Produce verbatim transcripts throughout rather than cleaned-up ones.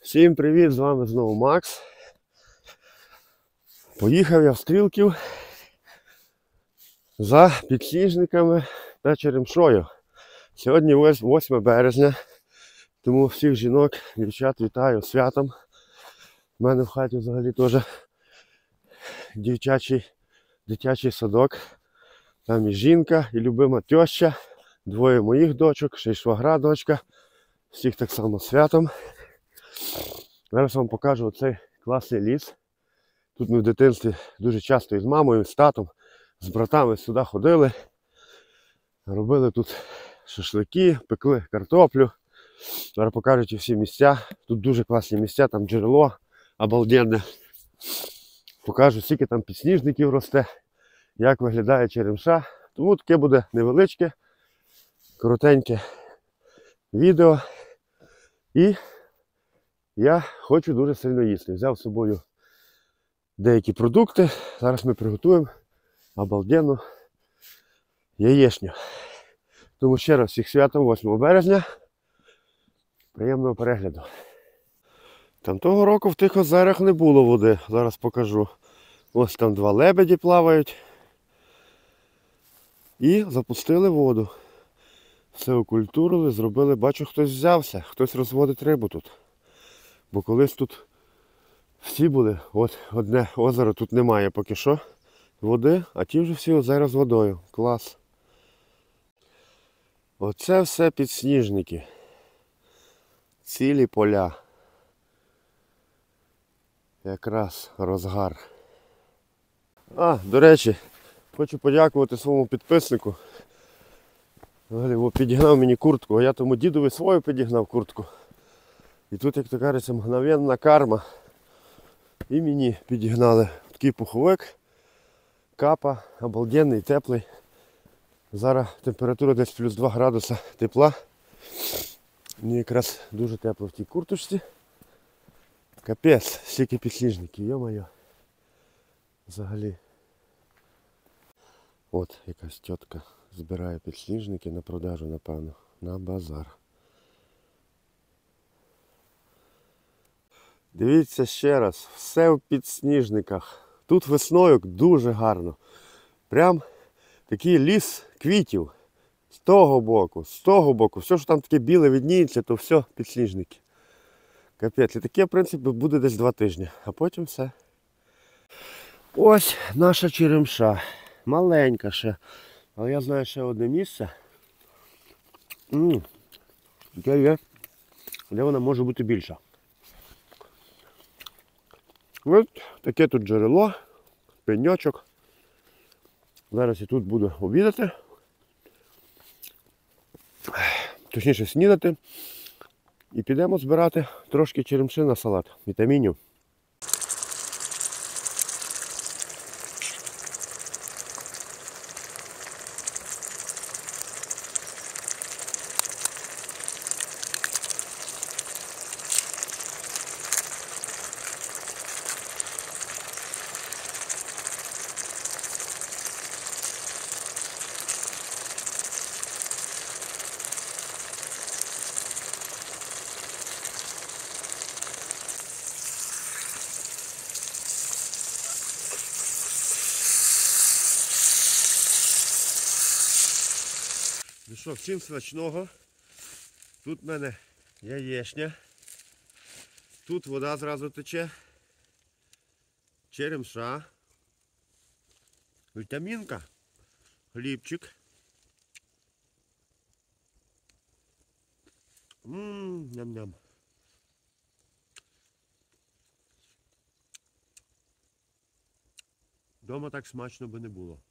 Всім привіт, з вами знову Макс. Поїхав я в Стрілків за підсніжниками та черемшою. Сьогодні восьме березня, тому всіх жінок, дівчат вітаю з святом. У мене в хаті взагалі теж дівчачий, дитячий садок. Там і жінка, і любима теща, двоє моїх дочок, ще й швагра дочка. Всіх так само святом. Зараз вам покажу оцей класний ліс. Тут ми в дитинстві дуже часто із мамою, з татом, з братами сюди ходили. Робили тут шашлики, пекли картоплю. Зараз покажу всі місця. Тут дуже класні місця, там джерело обалденне. Покажу, скільки там підсніжників росте, як виглядає черемша. Тому таке буде невеличке, коротеньке відео. І я хочу дуже сильно їсти. Взяв з собою деякі продукти. Зараз ми приготуємо обалденну яєчню. Тому ще раз всіх святом восьмого березня. Приємного перегляду. Там того року в тих озерах не було води. Зараз покажу. Ось там два лебеді плавають. І запустили воду. Все окультурили, зробили. Бачу, хтось взявся. Хтось розводить рибу тут. Бо колись тут всі були. От одне озеро тут немає поки що води, а ті вже всі озера з водою. Клас. Оце все підсніжники. Цілі поля. Якраз розгар. А, до речі, хочу подякувати своєму підписнику. Бо підігнав мені куртку, а я тому дідові свою підігнав куртку. І тут, як то кажеться, мгновенна карма. І мені підігнали такий пуховик. Капа, обалденний, теплий. Зараз температура десь плюс два градуса тепла. Мені якраз дуже тепло в тій курточці. Капець, стільки підсніжників, йо-моє. Взагалі. От якась тітка збирає підсніжники на продажу, напевно, на базар. Дивіться ще раз, все в підсніжниках. Тут весною дуже гарно. Прям такий ліс квітів. З того боку, з того боку. Все, що там таке біле відніється, то все підсніжники. Капець. І таке, в принципі, буде десь два тижні. А потім все. Ось наша черемша. Маленька ще. Але я знаю ще одне місце. М-м, яке є, де вона може бути більша. Ось таке тут джерело, пеньочок. Зараз я тут буду обідати. Точніше снідати. І підемо збирати трошки черемши на салат, вітамінів. Ну що, всім смачного. Тут в мене яєчня. Тут вода зразу тече. Черемша. Вітамінка. Хлібчик. Ммм, ням-ням. Дома так смачно би не було.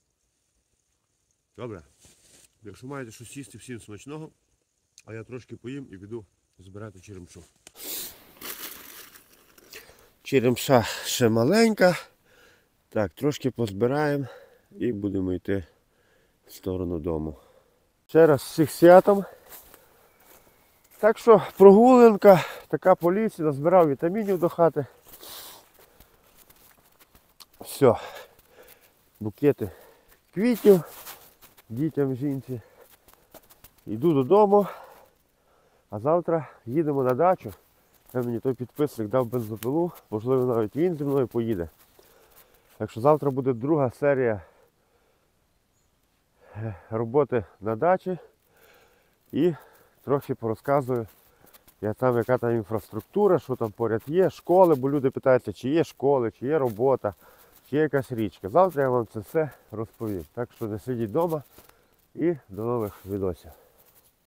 Добре. Якщо маєте щось їсти, всім смачного, а я трошки поїм і піду збирати черемшу. Черемша ще маленька. Так, трошки позбираємо і будемо йти в сторону дому. Ще раз всіх святом. Так що прогулянка, така по лісі, назбирав вітамінів до хати. Все. Букети квітів дітям, жінці. Йду додому, а завтра їдемо на дачу. Це мені той підписник дав бензопилу, можливо навіть він зі мною поїде. Так що завтра буде друга серія роботи на дачі і трохи порозказую, я там, яка там інфраструктура, що там поряд є, школи, бо люди питаються, чи є школи, чи є робота, чи є якась річка. Завтра я вам це все розповім. Так що не сидіть вдома і до нових відосів.